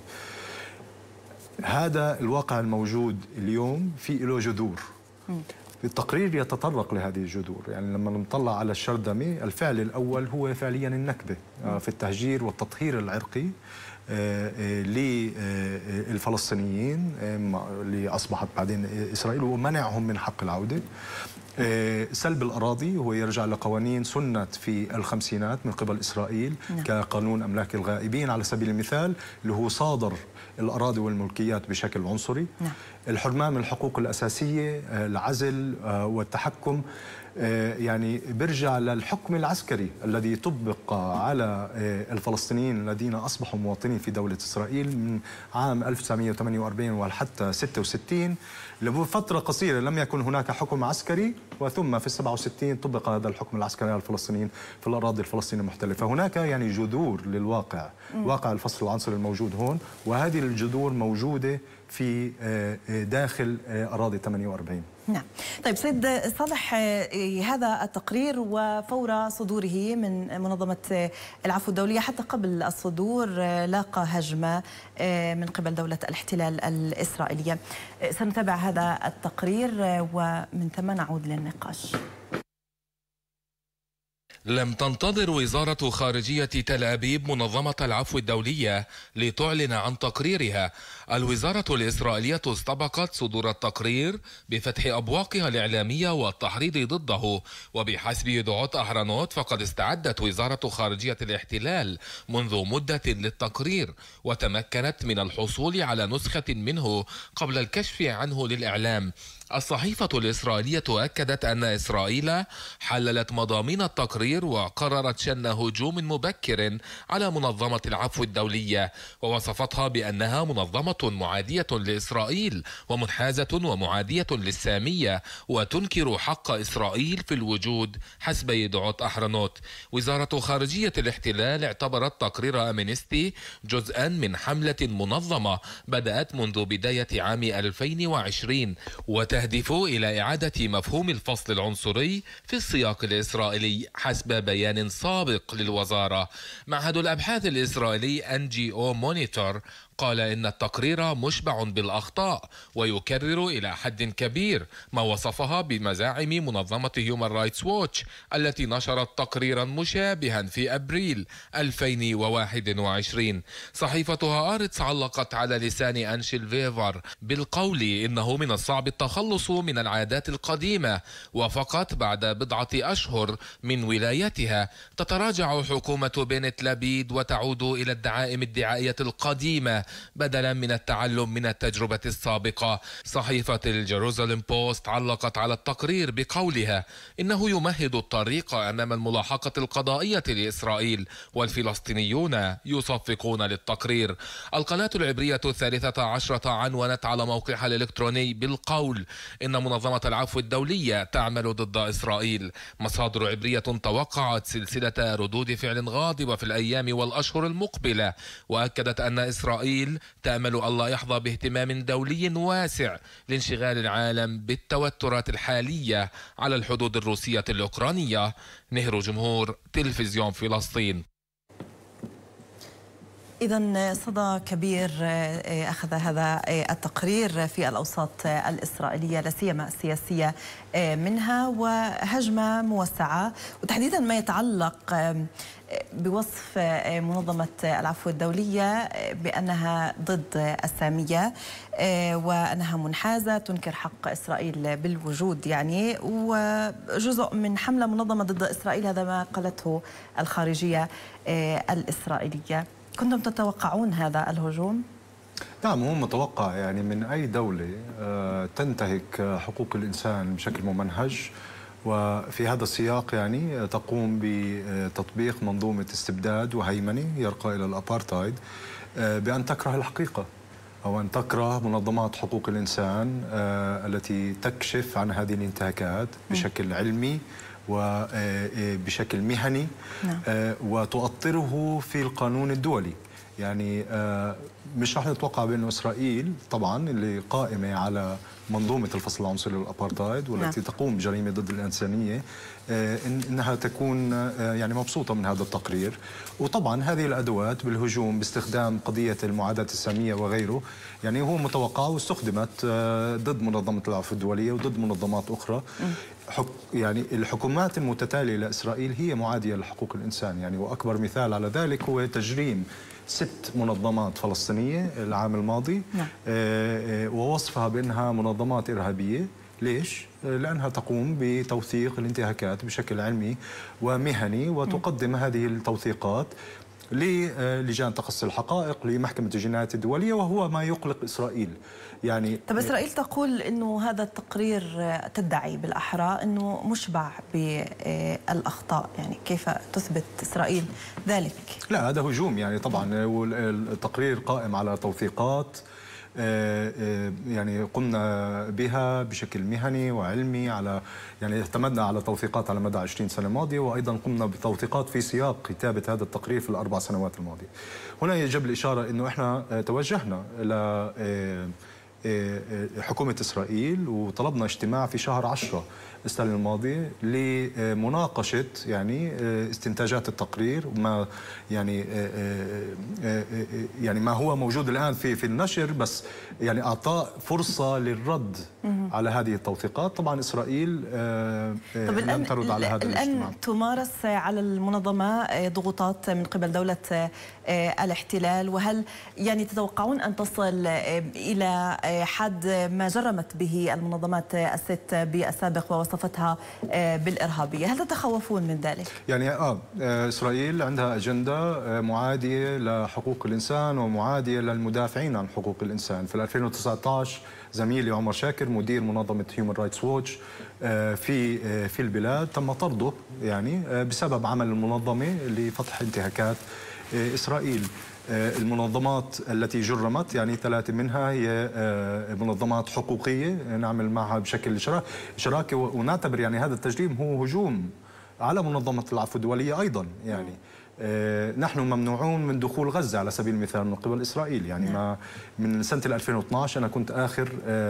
هذا الواقع الموجود اليوم في له جذور. م. التقرير يتطرق لهذه الجذور، يعني لما نطلع على الشرذمة الفعل الأول هو فعليا النكبة آه في التهجير والتطهير العرقي للفلسطينيين اللي أصبحت بعدين إسرائيل ومنعهم من حق العودة. سلب الأراضي هو يرجع لقوانين سنت في الخمسينات من قبل إسرائيل، نعم. كقانون أملاك الغائبين على سبيل المثال، اللي هو صادر الأراضي والملكيات بشكل عنصري، نعم. الحرمان من الحقوق الأساسية، العزل والتحكم، يعني برجع للحكم العسكري الذي طبق على الفلسطينيين الذين أصبحوا مواطنين في دولة إسرائيل من عام ألف وتسعمئة وثمانية وأربعين وحتى ستة وستين. لفترة قصيرة لم يكن هناك حكم عسكري، وثم في السبعة وستين طبق هذا الحكم العسكري على الفلسطينيين في الأراضي الفلسطينية المحتلة. فهناك يعني جذور للواقع، م. واقع الفصل العنصري الموجود هون، وهذه الجذور موجودة في داخل أراضي ثمانية وأربعين. نعم. طيب سيد صالح، هذا التقرير وفور صدوره من منظمة العفو الدولية حتى قبل الصدور لاقى هجمة من قبل دولة الاحتلال الإسرائيلية. سنتابع هذا التقرير ومن ثم نعود للنقاش. لم تنتظر وزارة خارجية تل أبيب منظمة العفو الدولية لتعلن عن تقريرها. الوزارة الإسرائيلية استبقت صدور التقرير بفتح أبواقها الإعلامية والتحريض ضده. وبحسب يدعوت أهرنوت فقد استعدت وزارة خارجية الاحتلال منذ مدة للتقرير، وتمكنت من الحصول على نسخة منه قبل الكشف عنه للإعلام. الصحيفة الإسرائيلية أكدت أن إسرائيل حللت مضامين التقرير وقررت شن هجوم مبكر على منظمة العفو الدولية، ووصفتها بأنها منظمة معادية لإسرائيل ومنحازة ومعادية للسامية وتنكر حق إسرائيل في الوجود حسب يدعوت أهرنوت. وزارة خارجية الاحتلال اعتبرت تقرير أمنستي جزءا من حملة منظمة بدأت منذ بداية عام ألفين وعشرين وتهدف إلى إعادة مفهوم الفصل العنصري في السياق الإسرائيلي حسب بيان سابق للوزارة. معهد الأبحاث الإسرائيلي إن جي أو مونيتور قال إن التقرير مشبع بالأخطاء ويكرر إلى حد كبير ما وصفها بمزاعم منظمة هيومان رايتس ووتش التي نشرت تقريرا مشابها في أبريل ألفين وواحد وعشرين. صحيفتها آرتس علقت على لسان أنشيل فيفر بالقول إنه من الصعب التخلص من العادات القديمة، وفقط بعد بضعة أشهر من ولايتها تتراجع حكومة بنت لبيد وتعود إلى الدعائم الدعائية القديمة بدلا من التعلم من التجربة السابقة. صحيفة الجيروزاليم بوست علقت على التقرير بقولها إنه يمهد الطريق أمام الملاحقة القضائية لإسرائيل، والفلسطينيون يصفقون للتقرير. القناة العبرية الثالثة عشرة عنونت على موقعها الإلكتروني بالقول إن منظمة العفو الدولية تعمل ضد إسرائيل. مصادر عبرية توقعت سلسلة ردود فعل غاضبة في الأيام والأشهر المقبلة، وأكدت أن إسرائيل تأمل ألا يحظى باهتمام دولي واسع لانشغال العالم بالتوترات الحالية على الحدود الروسية الأوكرانية. نهر جمهور، تلفزيون فلسطين. إذن صدى كبير أخذ هذا التقرير في الأوساط الإسرائيلية لا سيما السياسية منها، وهجمة موسعة، وتحديدا ما يتعلق بوصف منظمة العفو الدولية بأنها ضد السامية وأنها منحازة تنكر حق إسرائيل بالوجود، يعني وجزء من حملة منظمة ضد إسرائيل. هذا ما قالته الخارجية الإسرائيلية. كنتم تتوقعون هذا الهجوم؟ نعم، هو متوقع يعني من أي دولة تنتهك حقوق الإنسان بشكل ممنهج، وفي هذا السياق يعني تقوم بتطبيق منظومة استبداد وهيمنة يرقى إلى الأبارتايد، بأن تكره الحقيقة أو أن تكره منظمات حقوق الإنسان التي تكشف عن هذه الانتهاكات بشكل علمي وبشكل مهني، نعم. وتؤطره في القانون الدولي. يعني مش رح نتوقع بأنه إسرائيل طبعا اللي قائمة على منظومة الفصل العنصري للأبارتايد والتي نعم. تقوم بجريمة ضد الإنسانية إنها تكون يعني مبسوطة من هذا التقرير. وطبعا هذه الأدوات بالهجوم باستخدام قضية المعاداة السامية وغيره يعني هو متوقع واستخدمت ضد منظمة العفو الدولية وضد منظمات أخرى. حك يعني الحكومات المتتالية لإسرائيل هي معادية لحقوق الإنسان يعني، وأكبر مثال على ذلك هو تجريم ست منظمات فلسطينية العام الماضي نعم. ووصفها بأنها منظمات إرهابية. ليش؟ لأنها تقوم بتوثيق الانتهاكات بشكل علمي ومهني وتقدم هذه التوثيقات للجان تقصي الحقائق لمحكمة الجنايات الدولية، وهو ما يقلق إسرائيل يعني. طب إسرائيل تقول أنه هذا التقرير تدعي بالأحرى أنه مشبع بالأخطاء، يعني كيف تثبت إسرائيل ذلك؟ لا هذا هجوم يعني طبعا. التقرير قائم على توثيقات يعني قمنا بها بشكل مهني وعلمي، على يعني اعتمدنا على توثيقات على مدى عشرين سنة ماضية، وأيضا قمنا بتوثيقات في سياق كتابة هذا التقرير في الأربع سنوات الماضية. هنا يجب الإشارة أنه إحنا توجهنا إلى حكومة إسرائيل وطلبنا اجتماع في شهر عشرة السنة الماضية لمناقشة يعني استنتاجات التقرير وما يعني يعني ما هو موجود الآن في في النشر، بس يعني أعطاء فرصة للرد على هذه التوثيقات. طبعا إسرائيل لم ترد على هذا الاجتماع. الآن تمارس على المنظمة ضغوطات من قبل دولة الاحتلال، وهل يعني تتوقعون أن تصل إلى حد ما جرمت به المنظمات الست بالسابق ووصفتها بالإرهابية؟ هل تتخوفون من ذلك؟ يعني آه إسرائيل عندها أجندة معادية لحقوق الإنسان ومعادية للمدافعين عن حقوق الإنسان. في ألفين وتسعة عشر زميلي عمر شاكر مدير منظمة هيومن رايتس ووتش في في البلاد تم طرده يعني بسبب عمل المنظمة لفتح انتهاكات إسرائيل. المنظمات التي جرمت يعني ثلاثة منها هي منظمات حقوقية نعمل معها بشكل شراكي، ونعتبر يعني هذا التجريم هو هجوم على منظمة العفو الدولية أيضا يعني. نحن ممنوعون من دخول غزة على سبيل المثال من قبل إسرائيل يعني. ما من سنة ألفين واثنعش أنا كنت آخر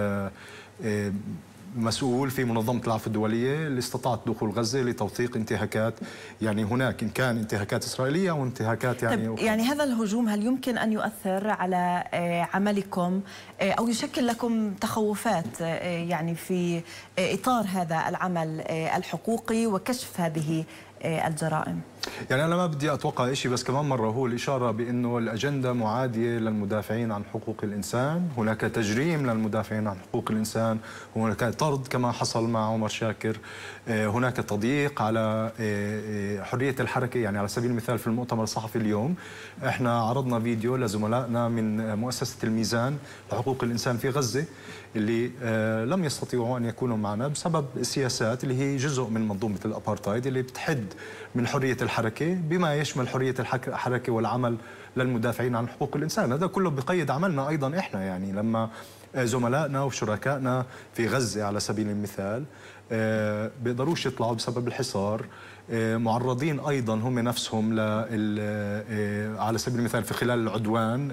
مسؤول في منظمة العفو الدولية اللي استطاعت دخول غزة لتوثيق انتهاكات يعني هناك، إن كان انتهاكات إسرائيلية أو انتهاكات يعني طيب يعني هذا الهجوم هل يمكن أن يؤثر على عملكم أو يشكل لكم تخوفات يعني في إطار هذا العمل الحقوقي وكشف هذه الجرائم؟ يعني أنا ما بدي أتوقع شيء، بس كمان مرة هو الإشارة بأنه الأجندة معادية للمدافعين عن حقوق الإنسان، هناك تجريم للمدافعين عن حقوق الإنسان، هناك طرد كما حصل مع عمر شاكر، هناك تضييق على حرية الحركة. يعني على سبيل المثال في المؤتمر الصحفي اليوم احنا عرضنا فيديو لزملائنا من مؤسسة الميزان لحقوق الإنسان في غزة اللي لم يستطيعوا أن يكونوا معنا بسبب السياسات اللي هي جزء من منظومة الأبارتايد اللي بتحد من حرية الحركة بما يشمل حرية الحركة والعمل للمدافعين عن حقوق الإنسان. هذا كله بقيد عملنا أيضا إحنا يعني لما زملائنا وشركائنا في غزة على سبيل المثال بيقدروش يطلعوا بسبب الحصار، معرضين أيضا هم نفسهم على سبيل المثال في خلال العدوان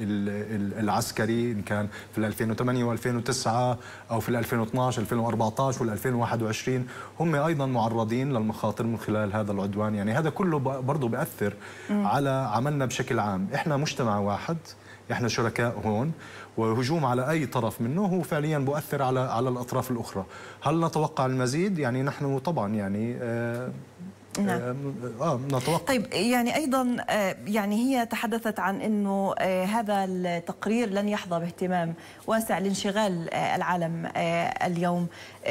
العسكري إن كان في ألفين وثمانية وألفين وتسعة أو في ألفين واثنعش ألفين وأربعة عشر وألفين وواحد وعشرين هم أيضا معرضين للمخاطر من خلال هذا العدوان. يعني هذا كله برضو بيأثر على عملنا بشكل عام. إحنا مجتمع واحد، إحنا شركاء هون، وهجوم على أي طرف منه هو فعليا بؤثر على على الأطراف الأخرى. هل نتوقع المزيد؟ يعني نحن طبعا يعني آه نعم. آه نتوقع. طيب يعني أيضا يعني هي تحدثت عن أنه هذا التقرير لن يحظى باهتمام واسع لانشغال العالم اليوم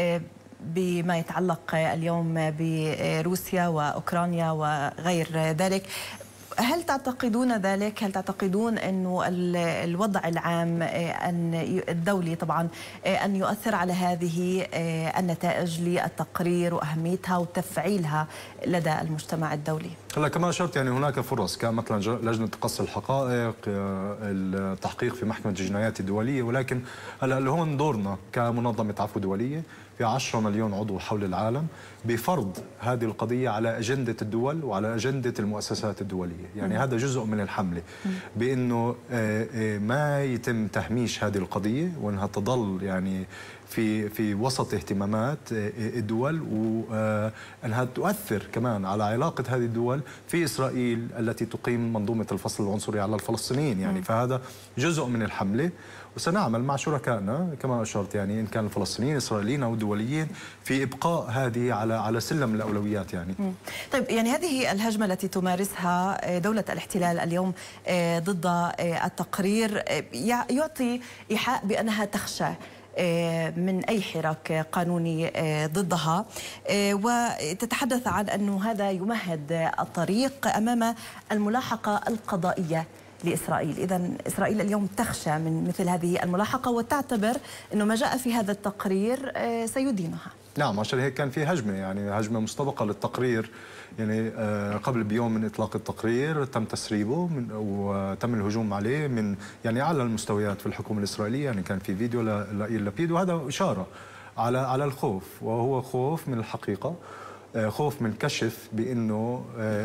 بما يتعلق اليوم بروسيا وأوكرانيا وغير ذلك. هل تعتقدون ذلك؟ هل تعتقدون أنه الوضع العام أن الدولي طبعا أن يؤثر على هذه النتائج للتقرير وأهميتها وتفعيلها لدى المجتمع الدولي؟ هلا كما اشرت يعني هناك فرص، كان مثلا لجنه تقصي الحقائق، التحقيق في محكمه الجنايات الدوليه، ولكن هلا هون دورنا كمنظمه عفو دوليه في عشرة مليون عضو حول العالم بفرض هذه القضيه على اجنده الدول وعلى اجنده المؤسسات الدوليه، يعني م. هذا جزء من الحمله بانه ما يتم تهميش هذه القضيه وانها تظل يعني في في وسط اهتمامات الدول، وانها تؤثر كمان على علاقه هذه الدول في اسرائيل التي تقيم منظومه الفصل العنصري على الفلسطينيين، يعني فهذا جزء من الحمله، وسنعمل مع شركائنا كما اشرت يعني ان كان الفلسطينيين اسرائيليين او دوليين في ابقاء هذه على على سلم الاولويات يعني. طيب يعني هذه الهجمه التي تمارسها دوله الاحتلال اليوم ضد التقرير يعطي ايحاء بانها تخشى من أي حراك قانوني ضدها، وتتحدث عن أنه هذا يمهد الطريق أمام الملاحقة القضائية لإسرائيل. إذن إسرائيل اليوم تخشى من مثل هذه الملاحقة وتعتبر أنه ما جاء في هذا التقرير سيدينها. نعم، عشان هيك كان في هجمة يعني هجمة مستبقة للتقرير، يعني قبل بيوم من إطلاق التقرير تم تسريبه من وتم الهجوم عليه من يعني أعلى المستويات في الحكومة الإسرائيلية، يعني كان في فيديو ليائير لبيد، وهذا إشارة على على الخوف، وهو خوف من الحقيقة، خوف من كشف بأنه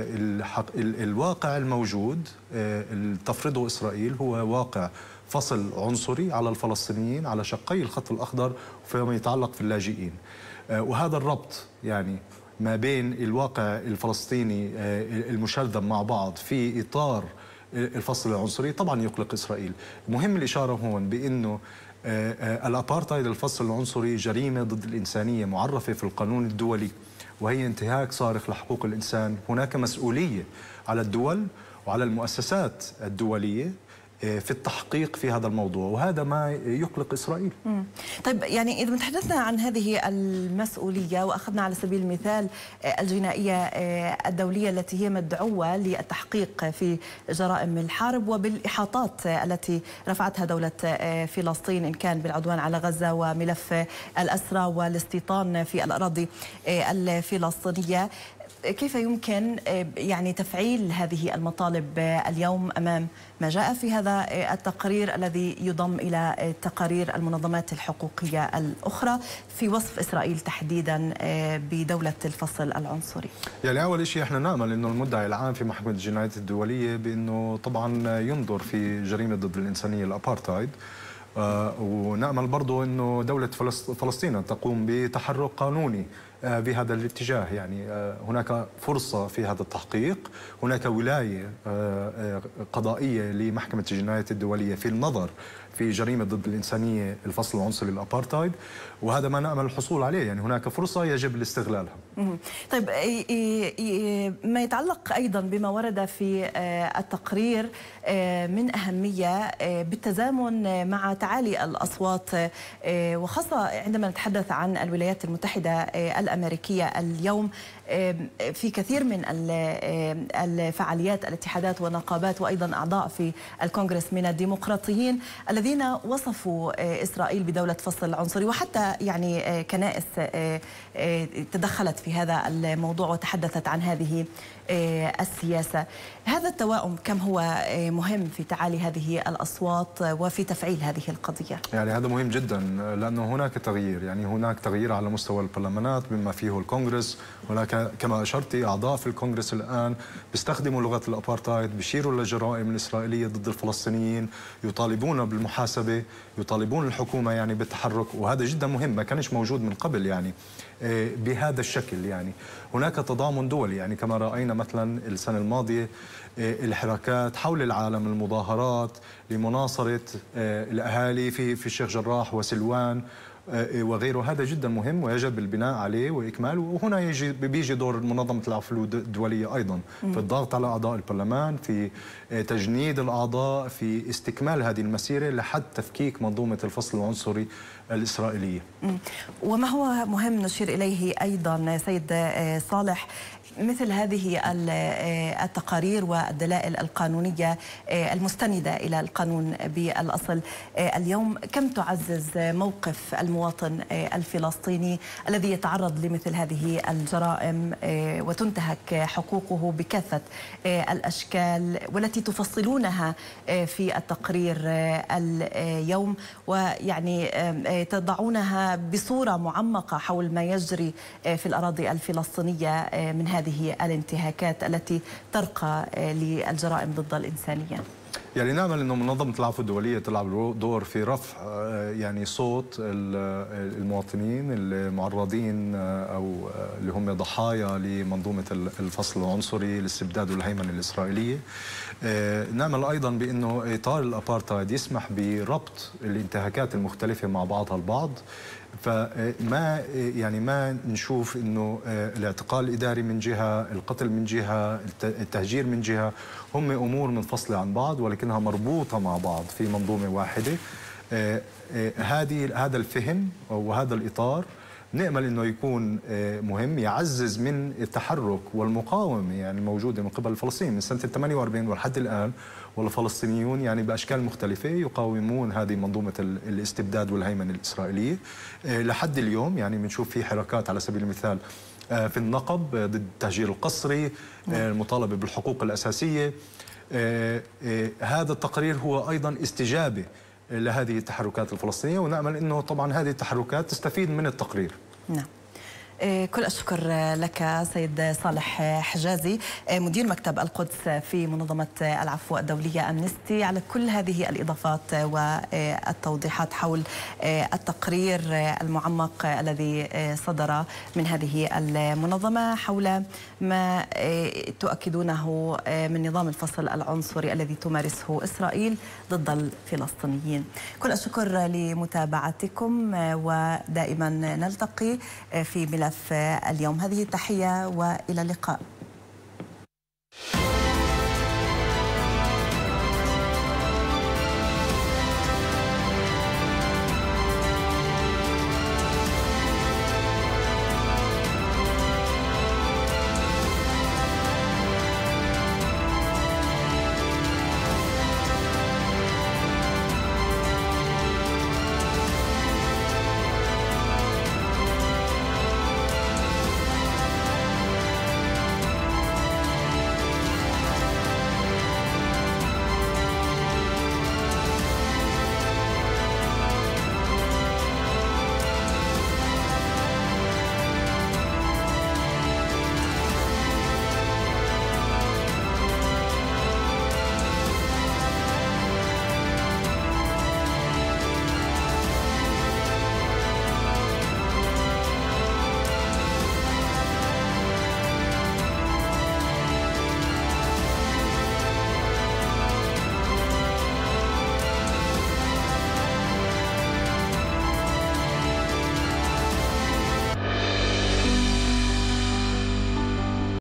الواقع الموجود تفرضه إسرائيل هو واقع فصل عنصري على الفلسطينيين على شقي الخط الأخضر فيما يتعلق في اللاجئين، وهذا الربط يعني ما بين الواقع الفلسطيني المشرذم مع بعض في إطار الفصل العنصري طبعا يقلق إسرائيل. مهم الإشارة هون بأنه الأبارتايد الفصل العنصري جريمة ضد الإنسانية معرفة في القانون الدولي، وهي انتهاك صارخ لحقوق الإنسان. هناك مسؤولية على الدول وعلى المؤسسات الدولية في التحقيق في هذا الموضوع، وهذا ما يقلق إسرائيل. مم. طيب يعني إذا تحدثنا عن هذه المسؤولية وأخذنا على سبيل المثال الجنائية الدولية التي هي مدعوة للتحقيق في جرائم الحرب وبالإحاطات التي رفعتها دولة فلسطين إن كان بالعدوان على غزة وملف الأسرى والاستيطان في الأراضي الفلسطينية، كيف يمكن يعني تفعيل هذه المطالب اليوم أمام ما جاء في هذا التقرير الذي يضم إلى تقارير المنظمات الحقوقية الأخرى في وصف إسرائيل تحديدا بدولة الفصل العنصري؟ يعني أول شيء احنا نأمل أنه المدعي العام في محكمة الجنايات الدولية بأنه طبعا ينظر في جريمة ضد الإنسانية الأبارتايد، آه ونأمل برضو أنه دولة فلسطين تقوم بتحرك قانوني آه بهذا الاتجاه. يعني آه هناك فرصة في هذا التحقيق، هناك ولاية آه قضائية لمحكمة الجنايات الدولية في النظر في جريمة ضد الإنسانية الفصل العنصري الأبارتايد، وهذا ما نأمل الحصول عليه. يعني هناك فرصة يجب الاستغلالها. طيب ما يتعلق أيضا بما ورد في التقرير من أهمية بالتزامن مع تعالي الأصوات، وخاصة عندما نتحدث عن الولايات المتحدة الأمريكية اليوم في كثير من الفعاليات الاتحادات والنقابات وأيضا أعضاء في الكونغرس من الديمقراطيين الذين وصفوا إسرائيل بدولة فصل عنصري، وحتى يعني كنائس تدخلت في هذا الموضوع وتحدثت عن هذه السياسة. هذا التوائم كم هو مهم في تعالي هذه الأصوات وفي تفعيل هذه القضية؟ يعني هذا مهم جدا لأنه هناك تغيير، يعني هناك تغيير على مستوى البرلمانات بما فيه الكونغرس، هناك كما أشرتي أعضاء في الكونغرس الآن بيستخدموا لغة الأبارتايد، بيشيروا للجرائم الإسرائيلية ضد الفلسطينيين، يطالبون بالمحاسبة، يطالبون الحكومة يعني بالتحرك، وهذا جدا مهم ما كانش موجود من قبل يعني بهذا الشكل. يعني هناك تضامن دولي، يعني كما رأينا مثلا السنة الماضية الحركات حول العالم، المظاهرات لمناصرة الأهالي في في الشيخ جراح وسلوان وغيره، هذا جدا مهم ويجب البناء عليه وإكماله. وهنا يجي بيجي دور منظمة العفو الدولية أيضا في الضغط على أعضاء البرلمان، في تجنيد الأعضاء، في استكمال هذه المسيرة لحد تفكيك منظومة الفصل العنصري الإسرائيلية. وما هو مهم نشير إليه أيضا سيد صالح، مثل هذه التقارير والدلائل القانونية المستندة إلى القانون بالأصل اليوم كم تعزز موقف المواطن الفلسطيني الذي يتعرض لمثل هذه الجرائم وتنتهك حقوقه بكافة الأشكال، والتي تفصلونها في التقرير اليوم، ويعني تضعونها بصورة معمقة حول ما يجري في الأراضي الفلسطينية من هذه الانتهاكات التي ترقى للجرائم ضد الإنسانية. يعني نأمل أنه منظمة العفو الدولية تلعب دور في رفع يعني صوت المواطنين المعرضين أو اللي هم ضحايا لمنظومة الفصل العنصري، الاستبداد والهيمنة الإسرائيلية. نأمل أيضا بأنه إطار الأبارتايد يسمح بربط الانتهاكات المختلفة مع بعضها البعض، فما يعني ما نشوف انه الاعتقال الاداري من جهه، القتل من جهه، التهجير من جهه، هم امور منفصله عن بعض ولكنها مربوطه مع بعض في منظومه واحده. هذه هذا الفهم وهذا الاطار نأمل انه يكون مهم، يعزز من التحرك والمقاومه يعني موجوده من قبل الفلسطينيين من سنه ثمانية وأربعين ولحد الان، والفلسطينيون يعني باشكال مختلفه يقاومون هذه منظومه الاستبداد والهيمنه الاسرائيليه لحد اليوم. يعني بنشوف في حركات على سبيل المثال في النقب ضد التهجير القسري، المطالبه بالحقوق الاساسيه. هذا التقرير هو ايضا استجابه لهذه التحركات الفلسطينية، ونأمل أنه طبعا هذه التحركات تستفيد من التقرير. نعم. كل الشكر لك سيد صالح حجازي مدير مكتب القدس في منظمة العفو الدولية أمنستي على كل هذه الإضافات والتوضيحات حول التقرير المعمق الذي صدر من هذه المنظمة حول ما تؤكدونه من نظام الفصل العنصري الذي تمارسه إسرائيل ضد الفلسطينيين. كل الشكر لمتابعتكم، ودائما نلتقي في ملف اليوم. هذه التحية وإلى اللقاء.